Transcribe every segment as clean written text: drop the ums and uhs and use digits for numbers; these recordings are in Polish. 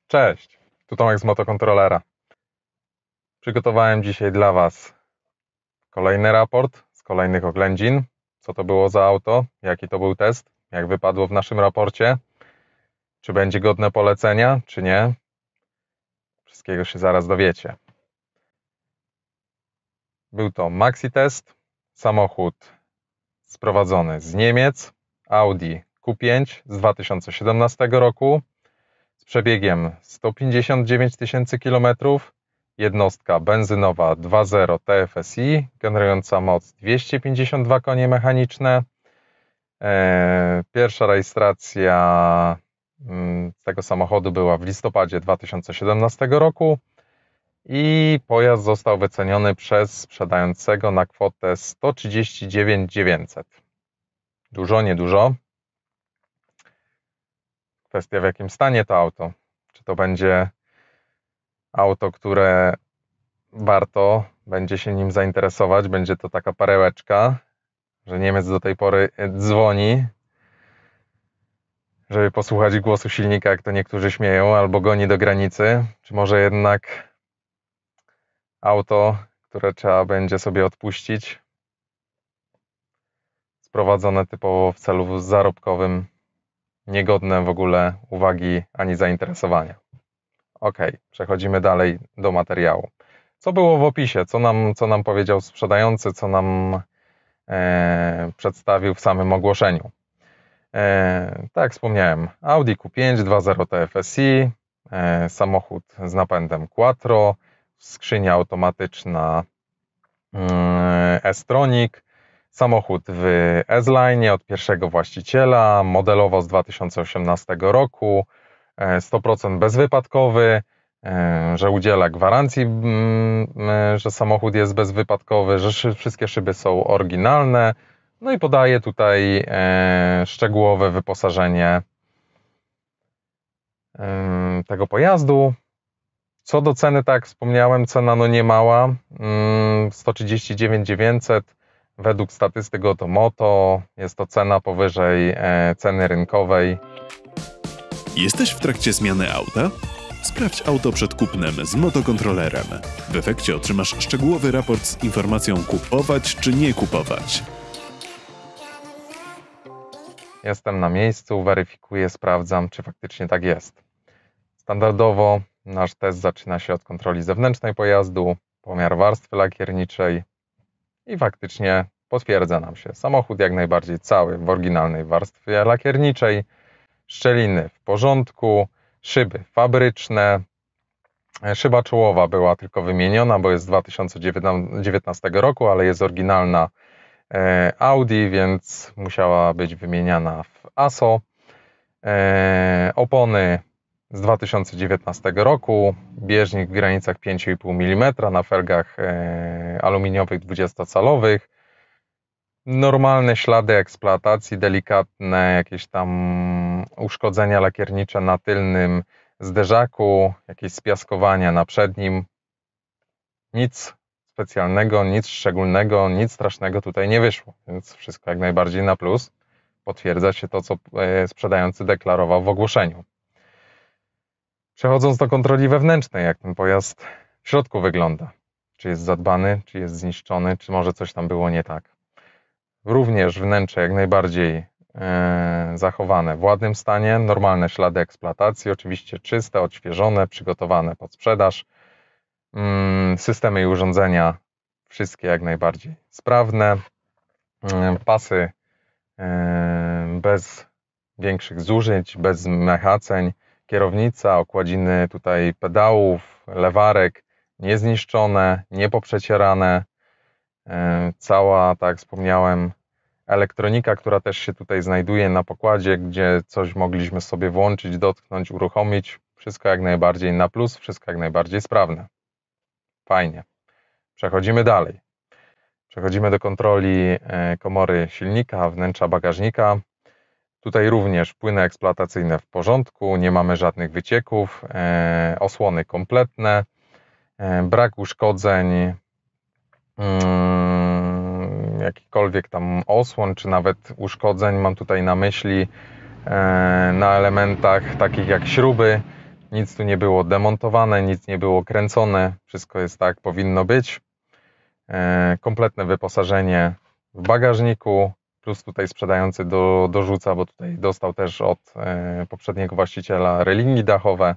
Cześć, tu Tomek z Motokontrolera. Przygotowałem dzisiaj dla Was kolejny raport z kolejnych oględzin. Co to było za auto, jaki to był test, jak wypadło w naszym raporcie, czy będzie godne polecenia, czy nie. Wszystkiego się zaraz dowiecie. Był to maxi test, samochód sprowadzony z Niemiec, Audi Q5 z 2017 roku, z przebiegiem 159 000 km, jednostka benzynowa 2.0 TFSI, generująca moc 252 konie mechaniczne. Pierwsza rejestracja tego samochodu była w listopadzie 2017 roku i pojazd został wyceniony przez sprzedającego na kwotę 139 900. Dużo, niedużo. Kwestia, w jakim stanie to auto. Czy to będzie auto, które warto będzie się nim zainteresować, będzie to taka perełeczka, że Niemiec do tej pory dzwoni, żeby posłuchać głosu silnika, jak to niektórzy śmieją, albo goni do granicy, czy może jednak auto, które trzeba będzie sobie odpuścić, sprowadzone typowo w celu zarobkowym, niegodne w ogóle uwagi ani zainteresowania. Ok, przechodzimy dalej do materiału. Co było w opisie? Co nam powiedział sprzedający? Co nam przedstawił w samym ogłoszeniu? Tak jak wspomniałem, Audi Q5 2.0 TFSI, samochód z napędem Quattro, skrzynia automatyczna S-Tronic, samochód w S-Line od pierwszego właściciela, modelowo z 2018 roku, 100% bezwypadkowy, że udziela gwarancji, że samochód jest bezwypadkowy, że wszystkie szyby są oryginalne. No i podaje tutaj szczegółowe wyposażenie tego pojazdu. Co do ceny, tak jak wspomniałem, cena nie mała, 139 900. Według statystyk Otomoto jest to cena powyżej ceny rynkowej. Jesteś w trakcie zmiany auta? Sprawdź auto przed kupnem z Motokontrolerem. W efekcie otrzymasz szczegółowy raport z informacją kupować czy nie kupować. Jestem na miejscu, weryfikuję, sprawdzam, czy faktycznie tak jest. Standardowo nasz test zaczyna się od kontroli zewnętrznej pojazdu, pomiar warstwy lakierniczej i faktycznie potwierdza nam się. Samochód jak najbardziej cały w oryginalnej warstwie lakierniczej, szczeliny w porządku, szyby fabryczne. Szyba czołowa była tylko wymieniona, bo jest z 2019 roku, ale jest oryginalna Audi, więc musiała być wymieniana w ASO. Opony z 2019 roku, bieżnik w granicach 5,5 mm na felgach aluminiowych 20-calowych. Normalne ślady eksploatacji, delikatne jakieś tam uszkodzenia lakiernicze na tylnym zderzaku, jakieś spiaskowania na przednim. Nic specjalnego, nic szczególnego, nic strasznego tutaj nie wyszło, więc wszystko jak najbardziej na plus. Potwierdza się to, co sprzedający deklarował w ogłoszeniu. Przechodząc do kontroli wewnętrznej, jak ten pojazd w środku wygląda. Czy jest zadbany, czy jest zniszczony, czy może coś tam było nie tak. Również wnętrze jak najbardziej zachowane w ładnym stanie, normalne ślady eksploatacji, oczywiście czyste, odświeżone, przygotowane pod sprzedaż. Systemy i urządzenia wszystkie jak najbardziej sprawne. Pasy bez większych zużyć, bez mechaceń. Kierownica, okładziny tutaj pedałów, lewarek niezniszczone, niepoprzecierane. Cała, tak jak wspomniałem, elektronika, która też się tutaj znajduje na pokładzie, gdzie coś mogliśmy sobie włączyć, dotknąć, uruchomić. Wszystko jak najbardziej na plus, wszystko jak najbardziej sprawne. Fajnie. Przechodzimy dalej. Przechodzimy do kontroli komory silnika, wnętrza bagażnika. Tutaj również płyny eksploatacyjne w porządku, nie mamy żadnych wycieków, osłony kompletne, brak uszkodzeń, jakichkolwiek tam osłon, czy nawet uszkodzeń, mam tutaj na myśli na elementach takich jak śruby, Nic tu nie było demontowane, nic nie było kręcone, wszystko jest tak, jak powinno być. Kompletne wyposażenie w bagażniku, plus tutaj sprzedający dorzuca, bo tutaj dostał też od poprzedniego właściciela relingi dachowe.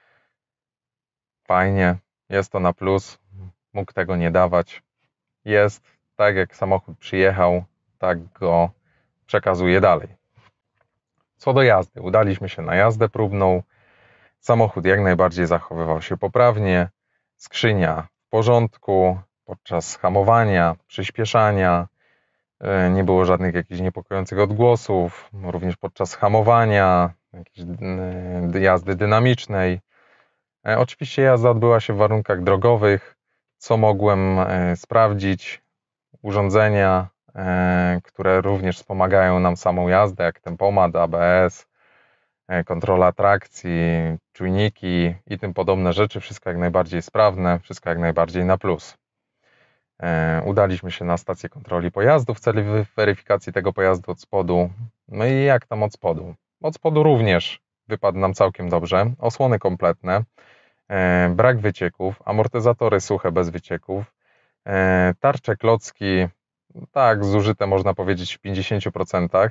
Fajnie, jest to na plus, mógł tego nie dawać. Jest tak, jak samochód przyjechał, tak go przekazuje dalej. Co do jazdy, udaliśmy się na jazdę próbną. Samochód jak najbardziej zachowywał się poprawnie, skrzynia w porządku, podczas hamowania, przyspieszania, nie było żadnych jakichś niepokojących odgłosów, również podczas hamowania, jakiejś jazdy dynamicznej. Oczywiście jazda odbyła się w warunkach drogowych, co mogłem sprawdzić. Urządzenia, które również wspomagają nam samą jazdę, jak tempomat, ABS, kontrola trakcji, czujniki i tym podobne rzeczy, wszystko jak najbardziej sprawne, wszystko jak najbardziej na plus. Udaliśmy się na stację kontroli pojazdu w celu weryfikacji tego pojazdu od spodu. No i jak tam od spodu? Od spodu również wypadł nam całkiem dobrze. Osłony kompletne, brak wycieków, amortyzatory suche bez wycieków, tarcze klocki, tak, zużyte można powiedzieć w 50%.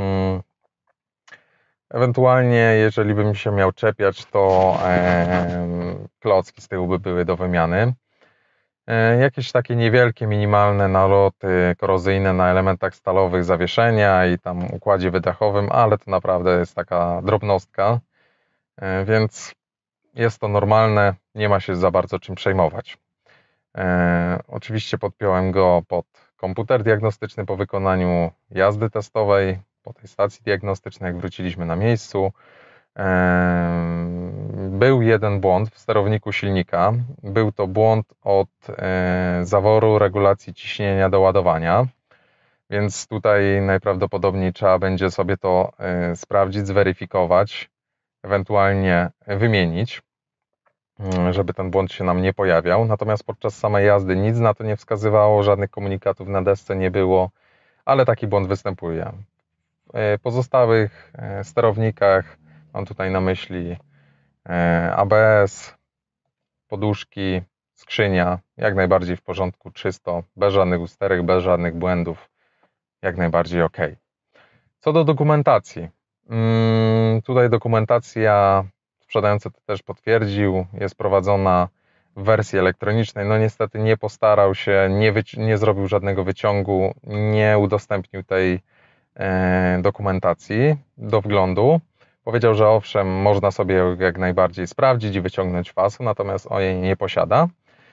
Ewentualnie, jeżeli bym się miał czepiać, to klocki z tyłu by były do wymiany. Jakieś takie niewielkie, minimalne naloty korozyjne na elementach stalowych zawieszenia i tam układzie wydechowym, ale to naprawdę jest taka drobnostka, więc jest to normalne, nie ma się za bardzo czym przejmować. Oczywiście podpiąłem go pod komputer diagnostyczny po wykonaniu jazdy testowej, po tej stacji diagnostycznej, jak wróciliśmy na miejscu. Był jeden błąd w sterowniku silnika. Był to błąd od zaworu regulacji ciśnienia do ładowania, więc tutaj najprawdopodobniej trzeba będzie sobie to sprawdzić, zweryfikować, ewentualnie wymienić, żeby ten błąd się nam nie pojawiał. Natomiast podczas samej jazdy nic na to nie wskazywało, żadnych komunikatów na desce nie było, ale taki błąd występuje. W pozostałych sterownikach, mam tutaj na myśli ABS, poduszki, skrzynia, jak najbardziej w porządku, czysto, bez żadnych usterek, bez żadnych błędów, jak najbardziej ok. Co do dokumentacji, tutaj dokumentacja, sprzedający to też potwierdził, jest prowadzona w wersji elektronicznej. No niestety nie postarał się, nie zrobił żadnego wyciągu, nie udostępnił tej dokumentacji do wglądu. Powiedział, że owszem, można sobie jak najbardziej sprawdzić i wyciągnąć fasu, natomiast on jej nie posiada.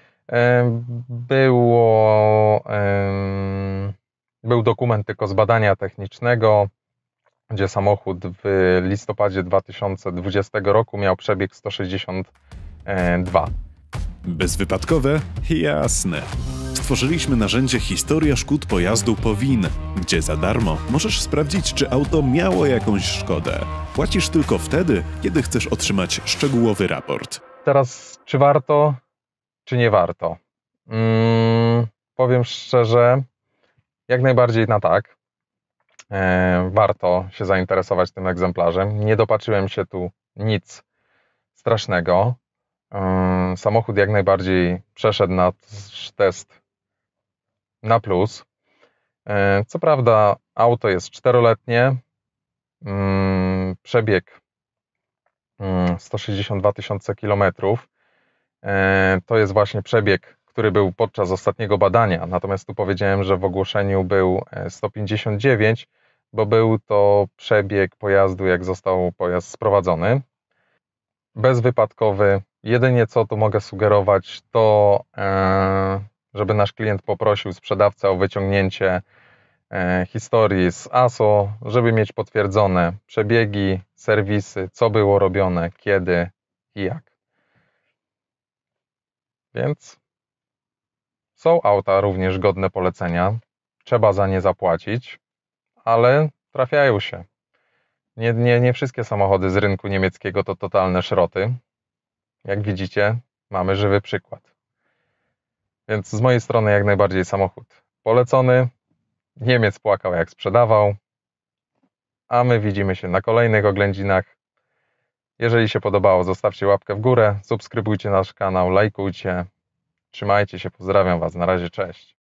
Był dokument tylko z badania technicznego, gdzie samochód w listopadzie 2020 roku miał przebieg 162. Bezwypadkowe? Jasne. Stworzyliśmy narzędzie Historia szkód pojazdu POWIN, gdzie za darmo możesz sprawdzić, czy auto miało jakąś szkodę. Płacisz tylko wtedy, kiedy chcesz otrzymać szczegółowy raport. Teraz, czy warto, czy nie warto? Powiem szczerze, jak najbardziej na tak. Warto się zainteresować tym egzemplarzem. Nie dopatrzyłem się tu nic strasznego. Samochód jak najbardziej przeszedł nasz test na plus. Co prawda auto jest 4-letnie, przebieg 162 000 kilometrów. To jest właśnie przebieg, który był podczas ostatniego badania, natomiast tu powiedziałem, że w ogłoszeniu był 159, bo był to przebieg pojazdu, jak został pojazd sprowadzony. Bezwypadkowy. Jedynie co tu mogę sugerować, to żeby nasz klient poprosił sprzedawcę o wyciągnięcie historii z ASO, żeby mieć potwierdzone przebiegi, serwisy, co było robione, kiedy i jak. Więc są auta również godne polecenia, trzeba za nie zapłacić, ale trafiają się. Nie wszystkie samochody z rynku niemieckiego to totalne szroty. Jak widzicie, mamy żywy przykład. Więc z mojej strony jak najbardziej samochód polecony. Niemiec płakał jak sprzedawał. A my widzimy się na kolejnych oględzinach. Jeżeli się podobało, zostawcie łapkę w górę, subskrybujcie nasz kanał, lajkujcie. Trzymajcie się, pozdrawiam Was, na razie, cześć.